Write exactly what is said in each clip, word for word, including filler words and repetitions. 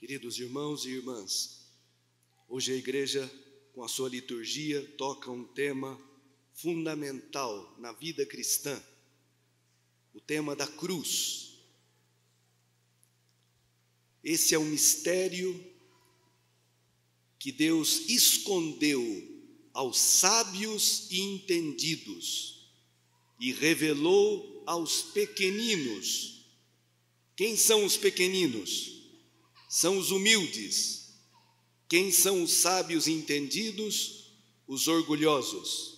Queridos irmãos e irmãs, hoje a igreja, com a sua liturgia, toca um tema fundamental na vida cristã, o tema da cruz. Esse é um mistério que Deus escondeu aos sábios e entendidos e revelou aos pequeninos. Quem são os pequeninos? São os humildes. Quem são os sábios e entendidos? Os orgulhosos.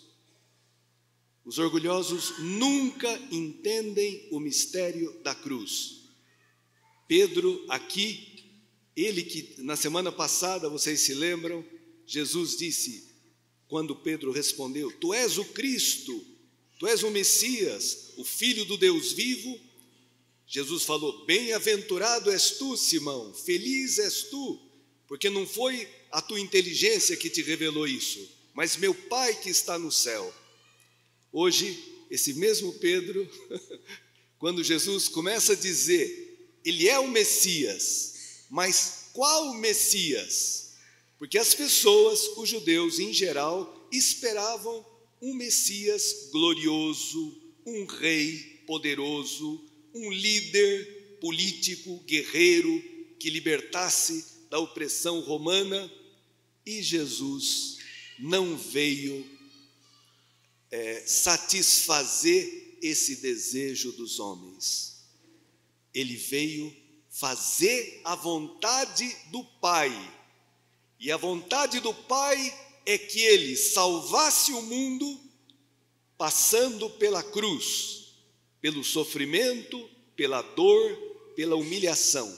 Os orgulhosos nunca entendem o mistério da cruz. Pedro aqui, ele que na semana passada, vocês se lembram, Jesus disse, quando Pedro respondeu, tu és o Cristo, tu és o Messias, o Filho do Deus vivo. Jesus falou, bem-aventurado és tu, Simão, feliz és tu, porque não foi a tua inteligência que te revelou isso, mas meu Pai que está no céu. Hoje, esse mesmo Pedro, quando Jesus começa a dizer, ele é o Messias, mas qual Messias? Porque as pessoas, os judeus em geral, esperavam um Messias glorioso, um rei poderoso, um líder político, guerreiro, que libertasse da opressão romana, e Jesus não veio é, satisfazer esse desejo dos homens. Ele veio fazer a vontade do Pai, e a vontade do Pai é que ele salvasse o mundo passando pela cruz, pelo sofrimento, pela dor, pela humilhação.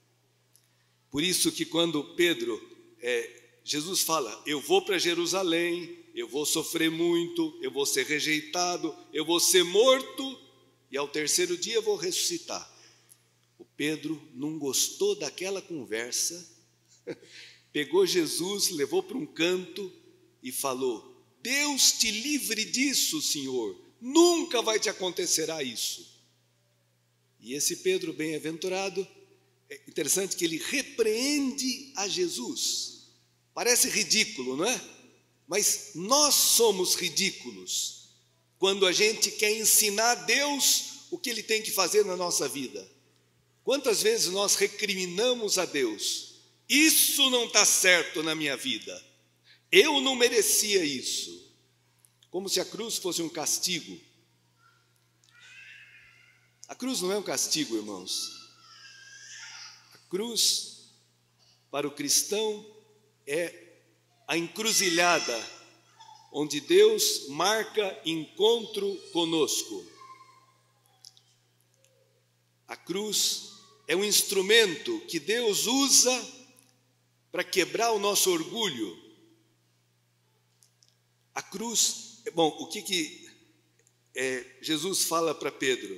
Por isso que quando Pedro, é, Jesus fala, eu vou para Jerusalém, eu vou sofrer muito, eu vou ser rejeitado, eu vou ser morto, e ao terceiro dia eu vou ressuscitar. O Pedro não gostou daquela conversa, pegou Jesus, levou para um canto e falou, Deus te livre disso, Senhor, nunca vai te acontecerá isso. E esse Pedro bem-aventurado, é interessante que ele repreende a Jesus. Parece ridículo, não é? Mas nós somos ridículos quando a gente quer ensinar a Deus o que Ele tem que fazer na nossa vida. Quantas vezes nós recriminamos a Deus? Isso não está certo na minha vida. Eu não merecia isso. Como se a cruz fosse um castigo. A cruz não é um castigo, irmãos. A cruz, para o cristão, é a encruzilhada onde Deus marca encontro conosco. A cruz é um instrumento que Deus usa para quebrar o nosso orgulho. A cruz, bom, o que, que é, Jesus fala para Pedro?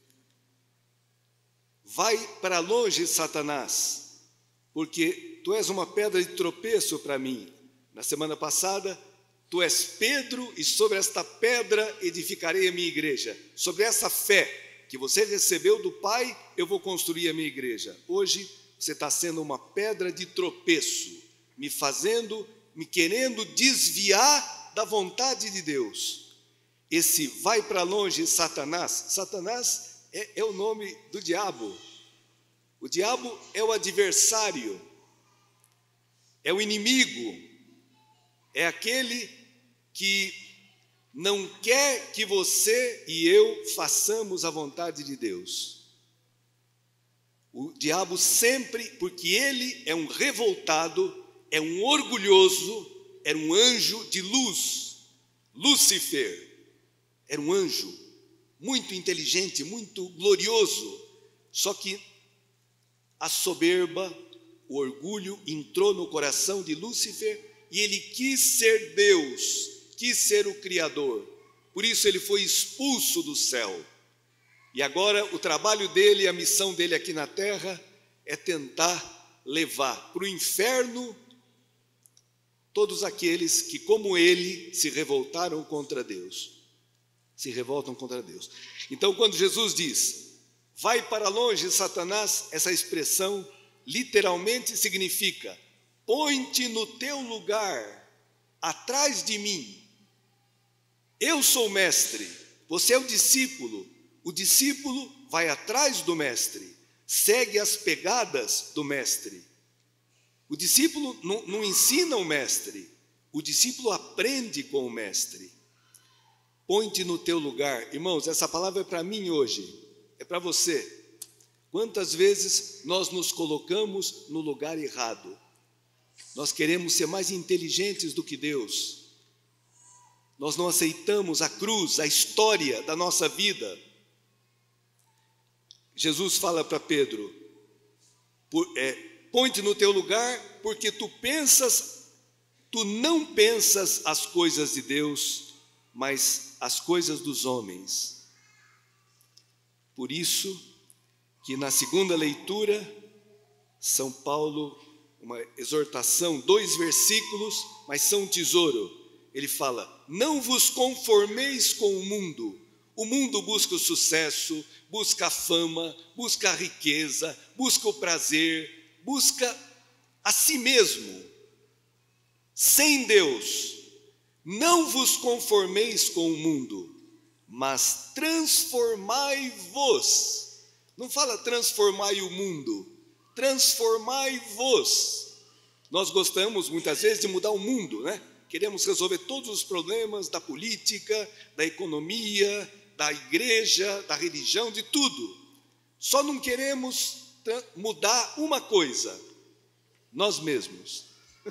Vai para longe, Satanás, porque tu és uma pedra de tropeço para mim. Na semana passada, tu és Pedro e sobre esta pedra edificarei a minha igreja. Sobre essa fé que você recebeu do Pai, eu vou construir a minha igreja. Hoje, você está sendo uma pedra de tropeço, me fazendo, me querendo desviar da vontade de Deus. Esse vai para longe, Satanás. Satanás é, é o nome do diabo. O diabo é o adversário, é o inimigo, é aquele que não quer que você e eu façamos a vontade de Deus. O diabo sempre, porque ele é um revoltado, é um orgulhoso, era um anjo de luz. Lúcifer era um anjo muito inteligente, muito glorioso, só que a soberba, o orgulho entrou no coração de Lúcifer e ele quis ser Deus, quis ser o Criador. Por isso ele foi expulso do céu. E agora o trabalho dele, a missão dele aqui na terra é tentar levar para o inferno todos aqueles que, como ele, se revoltaram contra Deus. Se revoltam contra Deus. Então, quando Jesus diz, vai para longe, Satanás, essa expressão literalmente significa: põe-te no teu lugar, atrás de mim. Eu sou o mestre, você é o discípulo. O discípulo vai atrás do mestre, segue as pegadas do mestre. O discípulo não, não ensina o mestre, o discípulo aprende com o mestre. Põe-te no teu lugar. Irmãos, essa palavra é para mim hoje, é para você. Quantas vezes nós nos colocamos no lugar errado? Nós queremos ser mais inteligentes do que Deus. Nós não aceitamos a cruz, a história da nossa vida. Jesus fala para Pedro: é, põe-te no teu lugar, porque tu pensas, tu não pensas as coisas de Deus, mas as coisas dos homens. Por isso que na segunda leitura, São Paulo, uma exortação, dois versículos, mas são um tesouro. Ele fala: não vos conformeis com o mundo. O mundo busca o sucesso, busca a fama, busca a riqueza, busca o prazer, busca a si mesmo, sem Deus. Não vos conformeis com o mundo, mas transformai-vos. Não fala transformai o mundo, transformai-vos. Nós gostamos muitas vezes de mudar o mundo, né? Queremos resolver todos os problemas da política, da economia, da igreja, da religião, de tudo. Só não queremos mudar uma coisa: nós mesmos.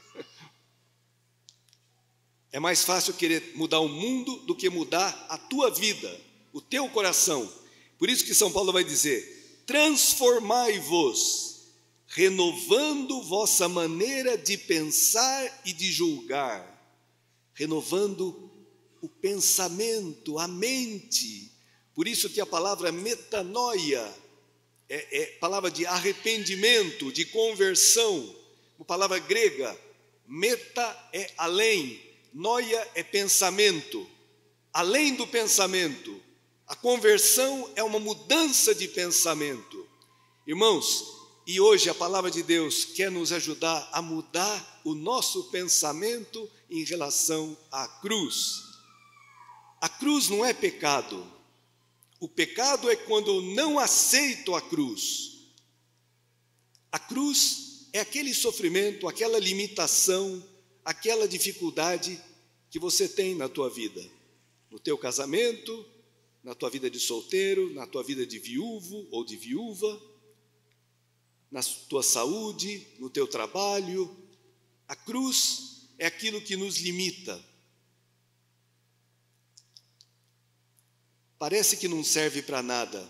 É mais fácil querer mudar o mundo do que mudar a tua vida, o teu coração. Por isso que São Paulo vai dizer: transformai-vos, renovando vossa maneira de pensar e de julgar. Renovando o pensamento, a mente. Por isso que a palavra metanoia é, é palavra de arrependimento, de conversão. Uma palavra grega: meta é além, noia é pensamento, além do pensamento. A conversão é uma mudança de pensamento. Irmãos, e hoje a palavra de Deus quer nos ajudar a mudar o nosso pensamento em relação à cruz. A cruz não é pecado. O pecado é quando eu não aceito a cruz. A cruz é aquele sofrimento, aquela limitação, aquela dificuldade que você tem na tua vida, no teu casamento, na tua vida de solteiro, na tua vida de viúvo ou de viúva, na tua saúde, no teu trabalho. A cruz é aquilo que nos limita. Parece que não serve para nada.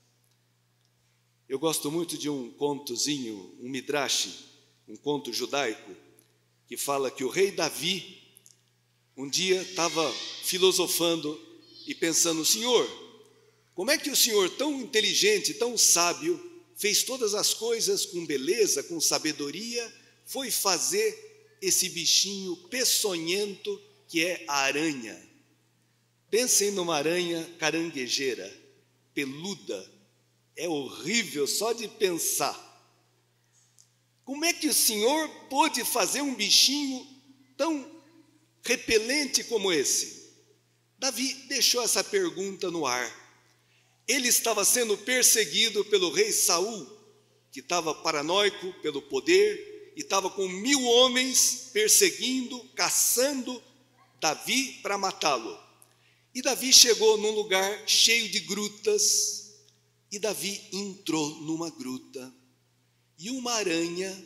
Eu gosto muito de um contozinho, um midrash, um conto judaico, que fala que o rei Davi, um dia estava filosofando e pensando: Senhor, como é que o Senhor, tão inteligente, tão sábio, fez todas as coisas com beleza, com sabedoria, foi fazer esse bichinho peçonhento que é a aranha? Pensem numa aranha caranguejeira, peluda, é horrível só de pensar. Como é que o Senhor pôde fazer um bichinho tão repelente como esse? Davi deixou essa pergunta no ar. Ele estava sendo perseguido pelo rei Saul, que estava paranoico pelo poder, e estava com mil homens perseguindo, caçando Davi para matá-lo. E Davi chegou num lugar cheio de grutas, e Davi entrou numa gruta, e uma aranha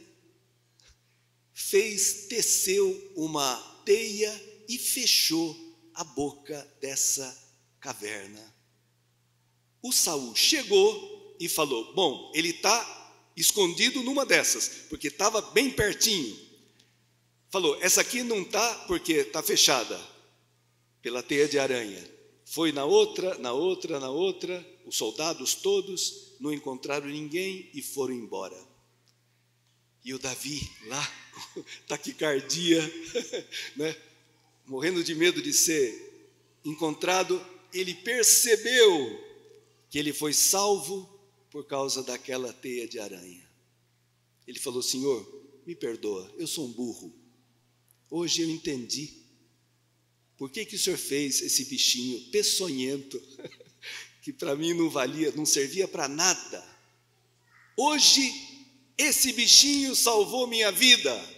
fez, teceu uma teia e fechou a boca dessa caverna. O Saul chegou e falou: bom, ele está escondido numa dessas, porque estava bem pertinho. Falou: essa aqui não está porque está fechada pela teia de aranha. Foi na outra, na outra, na outra, os soldados todos não encontraram ninguém e foram embora. E o Davi lá, taquicardia, né, morrendo de medo de ser encontrado, ele percebeu que ele foi salvo por causa daquela teia de aranha. Ele falou: Senhor, me perdoa, eu sou um burro. Hoje eu entendi por que que o Senhor fez esse bichinho peçonhento, que para mim não valia, não servia para nada. Hoje esse bichinho salvou minha vida.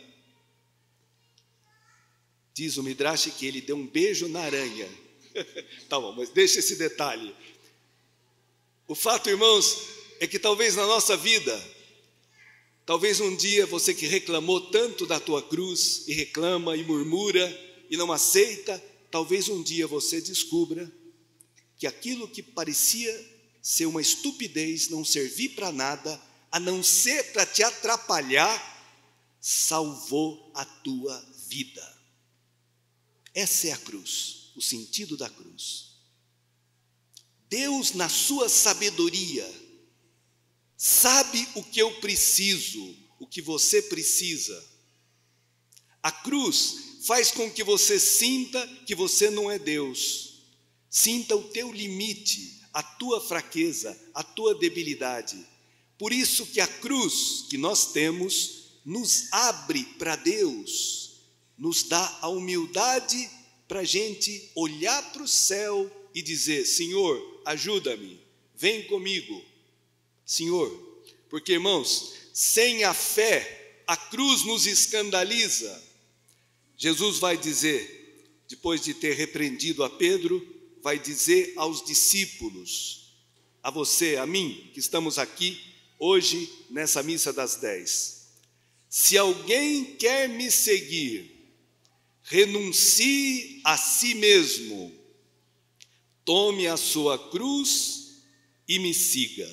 Diz o Midrash que ele deu um beijo na aranha. Tá bom, mas deixa esse detalhe. O fato, irmãos, é que talvez na nossa vida, talvez um dia você que reclamou tanto da tua cruz, e reclama e murmura e não aceita, talvez um dia você descubra que aquilo que parecia ser uma estupidez, não servir para nada, a não ser para te atrapalhar, salvou a tua vida. Essa é a cruz, o sentido da cruz. Deus, na sua sabedoria, sabe o que eu preciso, o que você precisa. A cruz faz com que você sinta que você não é Deus. Sinta o teu limite, a tua fraqueza, a tua debilidade. Por isso que a cruz que nós temos nos abre para Deus, nos dá a humildade para a gente olhar para o céu e dizer: Senhor, ajuda-me, vem comigo. Senhor, porque, irmãos, sem a fé, a cruz nos escandaliza. Jesus vai dizer, depois de ter repreendido a Pedro, vai dizer aos discípulos, a você, a mim, que estamos aqui hoje nessa missa das dez: se alguém quer me seguir, renuncie a si mesmo, tome a sua cruz e me siga.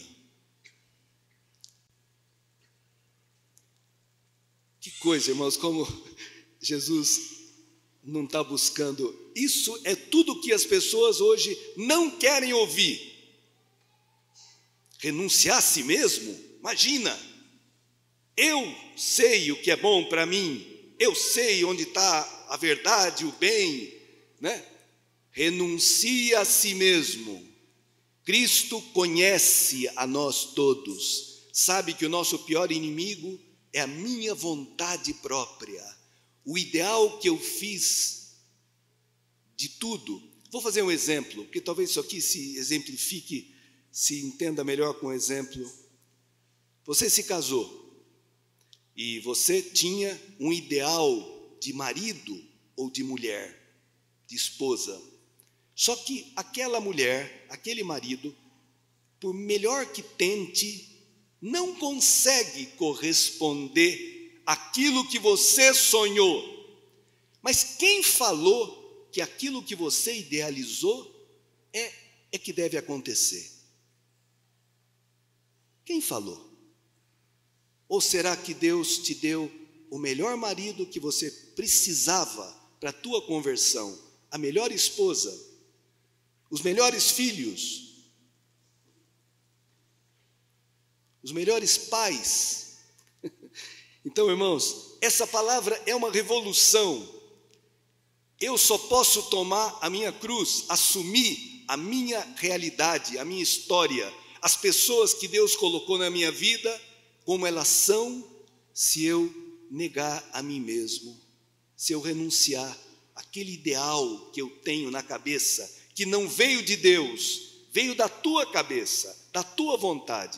Que coisa, irmãos, como Jesus não está buscando. Isso é tudo que as pessoas hoje não querem ouvir. Renunciar a si mesmo? Imagina, eu sei o que é bom para mim, eu sei onde está a verdade, o bem, né? Renuncia a si mesmo. Cristo conhece a nós todos, sabe que o nosso pior inimigo é a minha vontade própria, o ideal que eu fiz de tudo. Vou fazer um exemplo, porque talvez isso aqui se exemplifique, se entenda melhor com o exemplo. Você se casou e você tinha um ideal de marido ou de mulher, de esposa. Só que aquela mulher, aquele marido, por melhor que tente, não consegue corresponder àquilo que você sonhou. Mas quem falou que aquilo que você idealizou é, é que deve acontecer? Quem falou? Ou será que Deus te deu o melhor marido que você precisava para a tua conversão, a melhor esposa, os melhores filhos, os melhores pais? Então, irmãos, essa palavra é uma revolução. Eu só posso tomar a minha cruz, assumir a minha realidade, a minha história, as pessoas que Deus colocou na minha vida, como elas são, se eu negar a mim mesmo, se eu renunciar àquele ideal que eu tenho na cabeça, que não veio de Deus, veio da tua cabeça, da tua vontade.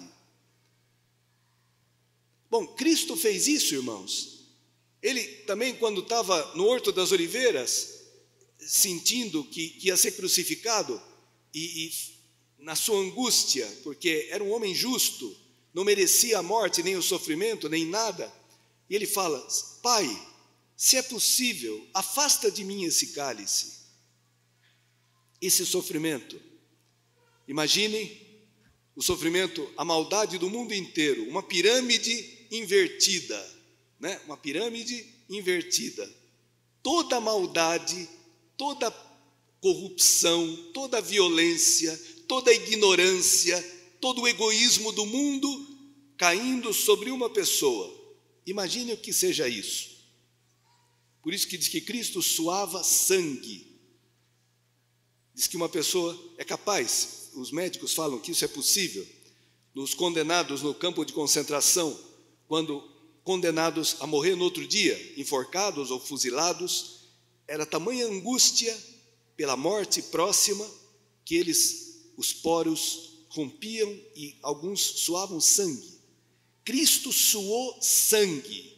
Bom, Cristo fez isso, irmãos. Ele também, quando estava no Horto das Oliveiras, sentindo que, que ia ser crucificado, e, e na sua angústia, porque era um homem justo, não merecia a morte, nem o sofrimento, nem nada, e ele fala: Pai, se é possível, afasta de mim esse cálice, esse sofrimento. Imaginem o sofrimento, a maldade do mundo inteiro, uma pirâmide invertida, né? Uma pirâmide invertida. Toda a maldade, toda a corrupção, toda a violência, toda a ignorância, todo o egoísmo do mundo caindo sobre uma pessoa. Imagine o que seja isso. Por isso que diz que Cristo suava sangue. Diz que uma pessoa é capaz, os médicos falam que isso é possível, nos condenados no campo de concentração, quando condenados a morrer no outro dia, enforcados ou fuzilados. Era tamanha angústia pela morte próxima que eles, os poros, rompiam e alguns suavam sangue. Cristo suou sangue,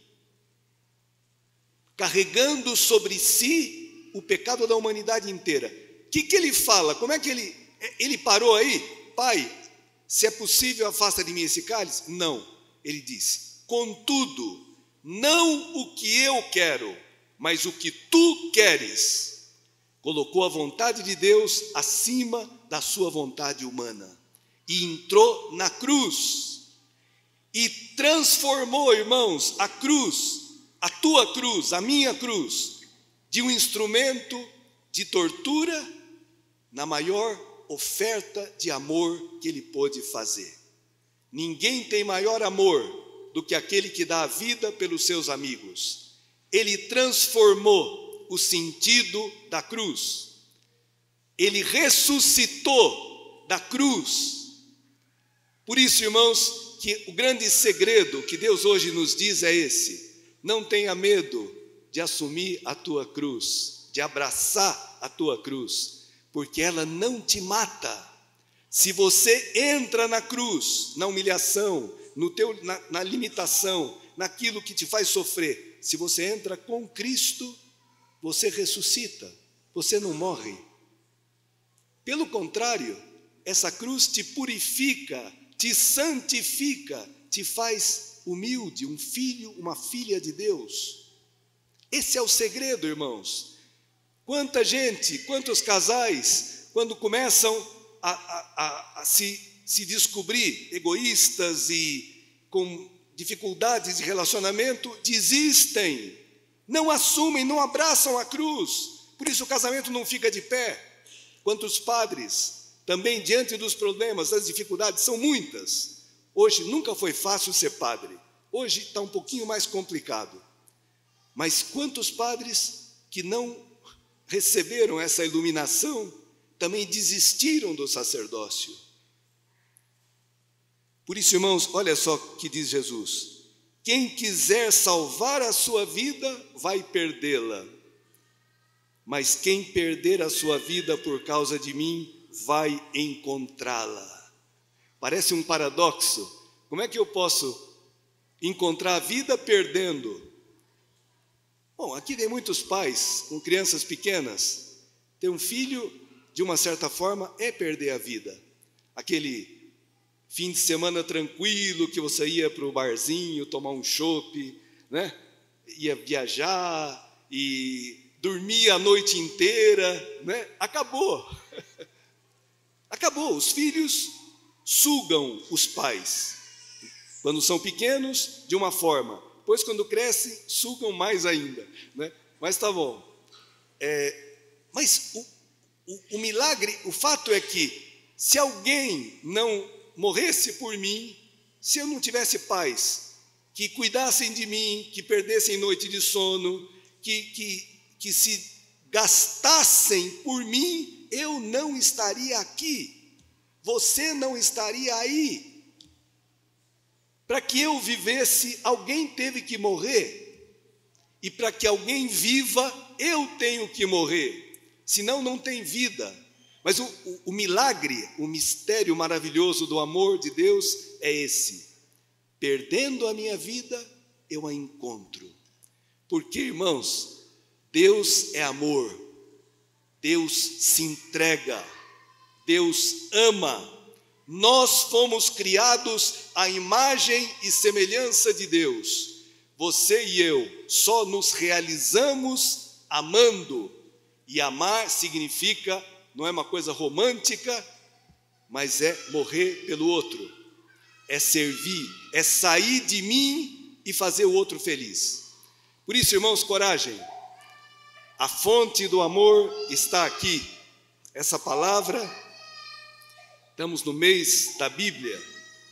carregando sobre si o pecado da humanidade inteira. O que, que ele fala? Como é que ele, ele parou aí? Pai, se é possível, afasta de mim esse cálice? Não, ele disse, contudo, não o que eu quero, mas o que tu queres. Colocou a vontade de Deus acima da sua vontade humana e entrou na cruz e transformou, irmãos, a cruz, a tua cruz, a minha cruz, de um instrumento de tortura na maior oferta de amor que ele pôde fazer. Ninguém tem maior amor do que aquele que dá a vida pelos seus amigos. Ele transformou o sentido da cruz. Ele ressuscitou da cruz. Por isso, irmãos, que o grande segredo que Deus hoje nos diz é esse: não tenha medo de assumir a tua cruz, de abraçar a tua cruz, porque ela não te mata. Se você entra na cruz, na humilhação, no teu, na, na limitação, naquilo que te faz sofrer, se você entra com Cristo, você ressuscita, você não morre. Pelo contrário, essa cruz te purifica, te santifica, te faz humilde, um filho, uma filha de Deus. Esse é o segredo, irmãos. Quanta gente, quantos casais, quando começam a, a, a, a se, se descobrir egoístas e com dificuldades de relacionamento, desistem, não assumem, não abraçam a cruz. Por isso o casamento não fica de pé. Quantos padres, também diante dos problemas, das dificuldades, são muitas. Hoje nunca foi fácil ser padre. Hoje está um pouquinho mais complicado. Mas quantos padres que não receberam essa iluminação, também desistiram do sacerdócio. Por isso, irmãos, olha só o que diz Jesus: quem quiser salvar a sua vida, vai perdê-la. Mas quem perder a sua vida por causa de mim, vai encontrá-la. Parece um paradoxo. Como é que eu posso encontrar a vida perdendo? Bom, aqui tem muitos pais com crianças pequenas. Ter um filho, de uma certa forma, é perder a vida. Aquele fim de semana tranquilo que você ia para o barzinho, tomar um chopp, né? Ia viajar e dormia a noite inteira, né? Acabou. Acabou. Os filhos sugam os pais. Quando são pequenos, de uma forma. Depois, quando crescem, sugam mais ainda, né? Mas tá bom. É, mas o, o, o milagre, o fato é que, se alguém não morresse por mim, se eu não tivesse pais que cuidassem de mim, que perdessem noite de sono, que, que, que se gastassem por mim, eu não estaria aqui. Você não estaria aí. Para que eu vivesse, alguém teve que morrer. E para que alguém viva, eu tenho que morrer. Senão não tem vida. Mas o, o, o milagre, o mistério maravilhoso do amor de Deus é esse: perdendo a minha vida, eu a encontro. Porque, irmãos, Deus é amor, Deus se entrega, Deus ama. Nós fomos criados à imagem e semelhança de Deus. Você e eu só nos realizamos amando. E amar significa, não é uma coisa romântica, mas é morrer pelo outro, é servir, é sair de mim e fazer o outro feliz. Por isso, irmãos, coragem. A fonte do amor está aqui. Essa palavra, estamos no mês da Bíblia,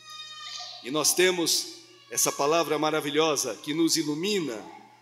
e nós temos essa palavra maravilhosa que nos ilumina.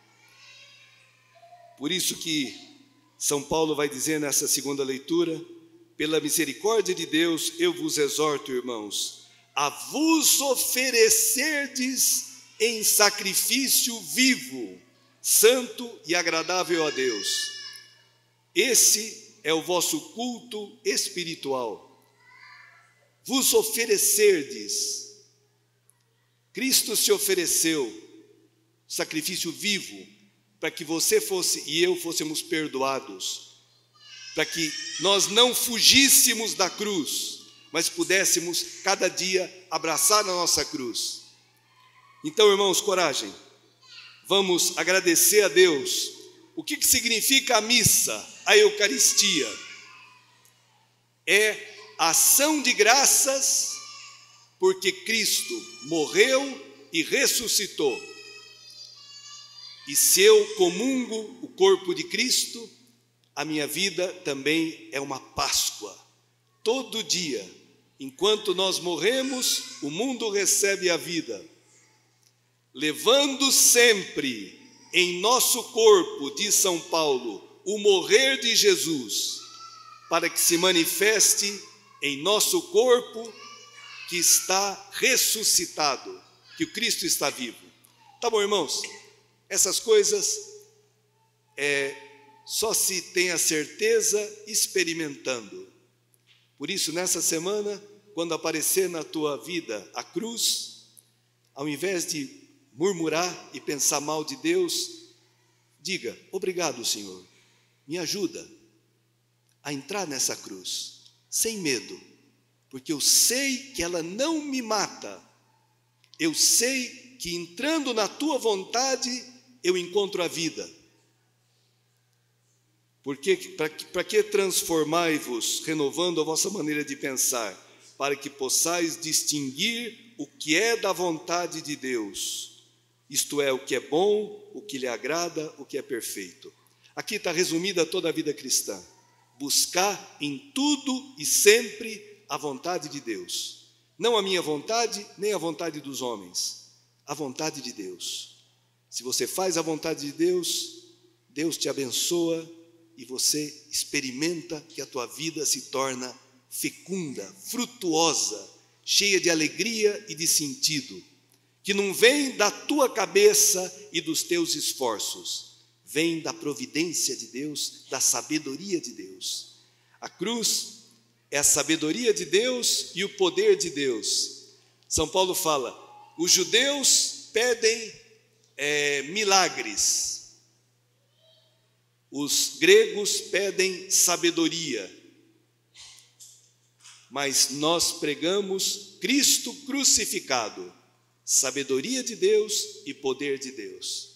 Por isso que São Paulo vai dizer nessa segunda leitura: pela misericórdia de Deus, eu vos exorto, irmãos, a vos oferecerdes em sacrifício vivo, santo e agradável a Deus. Esse é o vosso culto espiritual. Vos oferecerdes. Cristo se ofereceu, sacrifício vivo, para que você fosse e eu fôssemos perdoados, para que nós não fugíssemos da cruz, mas pudéssemos cada dia abraçar a nossa cruz. Então, irmãos, coragem, vamos agradecer a Deus. O que, que significa a missa, a Eucaristia? É ação de graças, porque Cristo morreu e ressuscitou. E se eu comungo o corpo de Cristo, a minha vida também é uma Páscoa. Todo dia, enquanto nós morremos, o mundo recebe a vida, levando sempre em nosso corpo, diz São Paulo, o morrer de Jesus, para que se manifeste em nosso corpo que está ressuscitado, que o Cristo está vivo. Tá bom, irmãos? Essas coisas é, só se tem a certeza experimentando. Por isso, nessa semana, quando aparecer na tua vida a cruz, ao invés de murmurar e pensar mal de Deus, diga: obrigado, Senhor, me ajuda a entrar nessa cruz, sem medo, porque eu sei que ela não me mata, eu sei que entrando na tua vontade, eu encontro a vida. Porque, para que transformai-vos, renovando a vossa maneira de pensar, para que possais distinguir o que é da vontade de Deus, isto é, o que é bom, o que lhe agrada, o que é perfeito. Aqui está resumida toda a vida cristã: buscar em tudo e sempre a vontade de Deus. Não a minha vontade, nem a vontade dos homens, a vontade de Deus. Se você faz a vontade de Deus, Deus te abençoa e você experimenta que a tua vida se torna fecunda, frutuosa, cheia de alegria e de sentido, que não vem da tua cabeça e dos teus esforços, vem da providência de Deus, da sabedoria de Deus. A cruz é a sabedoria de Deus e o poder de Deus. São Paulo fala: os judeus pedem É, milagres, os gregos pedem sabedoria, mas nós pregamos Cristo crucificado, sabedoria de Deus e poder de Deus.